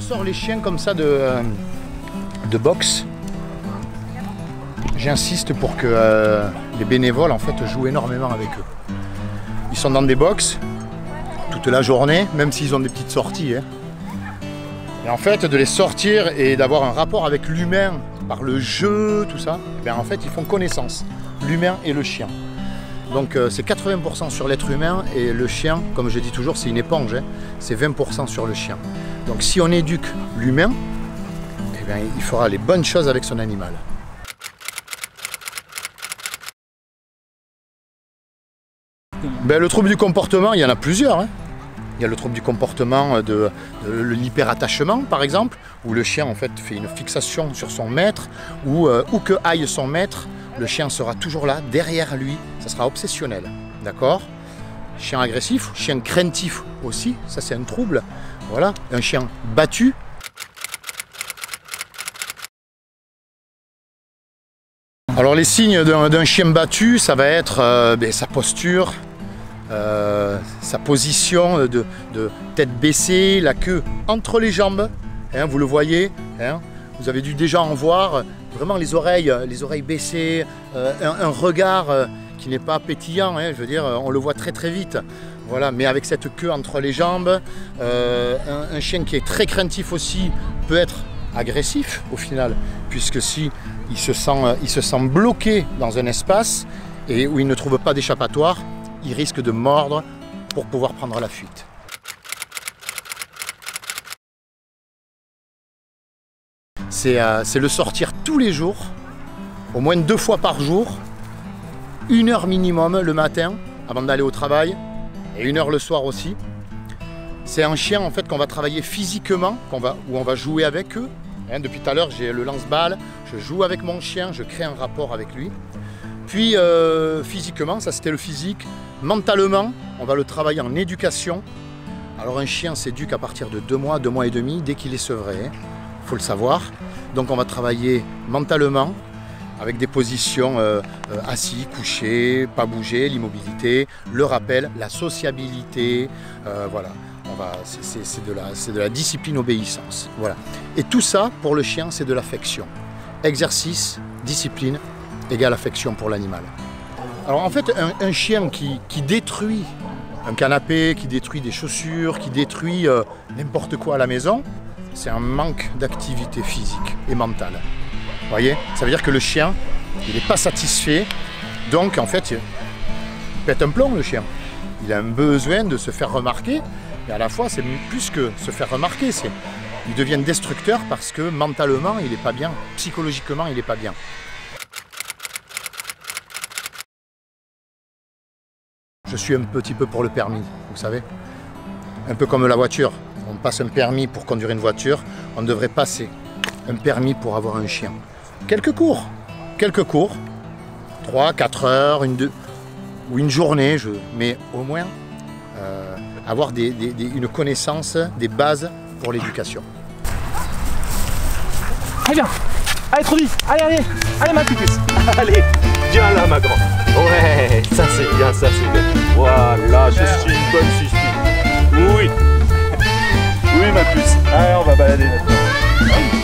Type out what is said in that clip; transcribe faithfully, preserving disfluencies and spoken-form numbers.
sort les chiens comme ça de, euh, de boxe, j'insiste pour que euh, les bénévoles en fait jouent énormément avec eux. Ils sont dans des boxes toute la journée, même s'ils ont des petites sorties. Hein. Et en fait, de les sortir et d'avoir un rapport avec l'humain par le jeu, tout ça, eh bien, en fait, ils font connaissance, l'humain et le chien. Donc euh, c'est quatre-vingts pour cent sur l'être humain et le chien, comme je dis toujours, c'est une éponge, hein, c'est vingt pour cent sur le chien. Donc si on éduque l'humain, eh bien, il fera les bonnes choses avec son animal. Ben, le trouble du comportement, il y en a plusieurs. Hein. Il y a le trouble du comportement de, de l'hyperattachement, par exemple, où le chien en fait fait une fixation sur son maître, ou euh, où que aille son maître, le chien sera toujours là, derrière lui, ça sera obsessionnel. D'accord? Chien agressif, chien craintif aussi, ça c'est un trouble. Voilà, un chien battu. Alors les signes d'un chien battu, ça va être euh, ben, sa posture, euh, sa position de, de tête baissée, la queue entre les jambes, hein, vous le voyez, hein, vous avez dû déjà en voir, vraiment les oreilles, les oreilles baissées, euh, un, un regard euh, qui n'est pas pétillant, hein, je veux dire, on le voit très très vite. Voilà, mais avec cette queue entre les jambes, euh, un, un chien qui est très craintif aussi peut être agressif au final, puisque si il se sent, il se sent bloqué dans un espace et où il ne trouve pas d'échappatoire, il risque de mordre pour pouvoir prendre la fuite. C'est euh, le sortir tous les jours, au moins deux fois par jour, une heure minimum le matin avant d'aller au travail et une heure le soir aussi. C'est un chien en fait qu'on va travailler physiquement, qu'on va, où on va jouer avec eux. Hein, depuis tout à l'heure j'ai le lance-balle, je joue avec mon chien, je crée un rapport avec lui. Puis euh, physiquement, ça c'était le physique. Mentalement, on va le travailler en éducation. Alors un chien s'éduque à partir de deux mois, deux mois et demi, dès qu'il est sevré, il hein, faut le savoir. Donc on va travailler mentalement, avec des positions euh, euh, assis, couchés, pas bouger, l'immobilité, le rappel, la sociabilité, euh, voilà. C'est de, de la discipline obéissance. Voilà. Et tout ça, pour le chien, c'est de l'affection. Exercice, discipline, égale affection pour l'animal. Alors en fait, un, un chien qui, qui détruit un canapé, qui détruit des chaussures, qui détruit euh, n'importe quoi à la maison, c'est un manque d'activité physique et mentale. Vous voyez? Ça veut dire que le chien, il n'est pas satisfait, donc en fait, il pète un plomb le chien. Il a un besoin de se faire remarquer, et à la fois, c'est plus que se faire remarquer, il devient destructeur parce que mentalement, il n'est pas bien, psychologiquement, il n'est pas bien. Je suis un petit peu pour le permis, vous savez, un peu comme la voiture. On passe un permis pour conduire une voiture, on devrait passer un permis pour avoir un chien. Quelques cours, quelques cours, trois, quatre heures, une, deux, ou une journée, je, mais au moins euh, avoir des, des, des, une connaissance des bases pour l'éducation. Allez viens, allez trop vite, allez allez, allez ma petite, allez, viens là ma grande. Ouais, ça c'est bien, ça c'est bien. Voilà, je suis une bonne fille. Oui, oui ma puce. Allez, on va balader maintenant.